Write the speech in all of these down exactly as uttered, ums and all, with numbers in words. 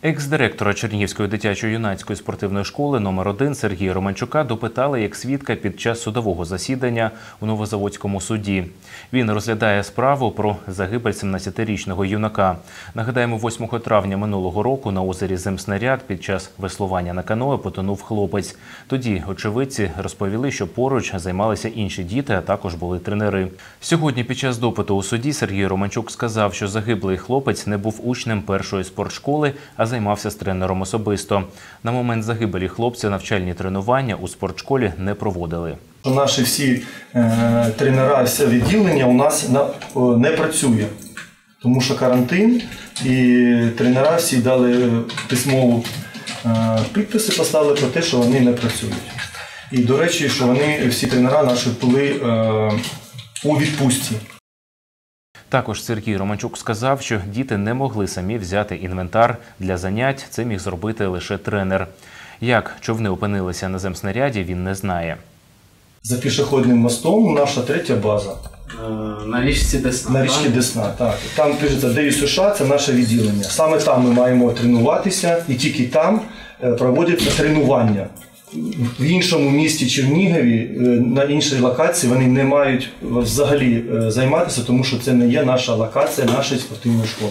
Екс-директора Чернігівської дитячо-юнацької спортивної школи номер один Сергія Романчука допитали як свідка під час судового засідання у Новозаводському суді. Він розглядає справу про загибель сімнадцятирічного юнака. Нагадаємо, восьмого травня минулого року на озері Земснаряд під час веслування на каное потонув хлопець. Тоді очевидці розповіли, що поруч займалися інші діти, а також були тренери. Сьогодні під час допиту у суді Сергій Романчук сказав, що загиблий хлопець не був учнем першої спортшколи, а займався з тренером особисто. На момент загибелі хлопця навчальні тренування у спортшколі не проводили. Наші всі е, тренера, все відділення у нас на, о, не працює, тому що карантин, і тренера всі дали письмову е, підписи, поставили про те, що вони не працюють. І, до речі, що вони, всі тренера наші були е, у відпустці. Також Сергій Романчук сказав, що діти не могли самі взяти інвентар для занять, це міг зробити лише тренер. Як човни опинилися на Земснаряді, він не знає. За пішохідним мостом наша третя база. На річці Десна. На річці Десна, так. Там пишеться Д Ю США, це наше відділення. Саме там ми маємо тренуватися і тільки там проводяться тренування. В іншому місті Чернігові, на іншій локації вони не мають взагалі займатися, тому що це не є наша локація нашої спортивної школи.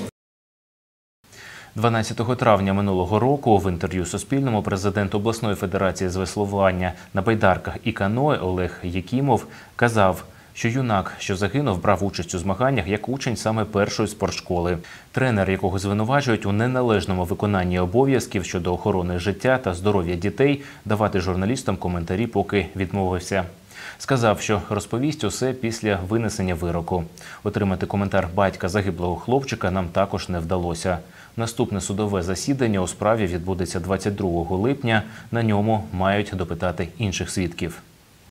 дванадцятого травня минулого року в інтерв'ю Суспільному президент обласної федерації з веслування на байдарках і каное Олег Якімов казав, що юнак, що загинув, брав участь у змаганнях як учень саме першої спортшколи. Тренер, якого звинувачують у неналежному виконанні обов'язків щодо охорони життя та здоров'я дітей, давати журналістам коментарі поки відмовився. Сказав, що розповість усе після винесення вироку. Отримати коментар батька загиблого хлопчика нам також не вдалося. Наступне судове засідання у справі відбудеться двадцять другого липня. На ньому мають допитати інших свідків.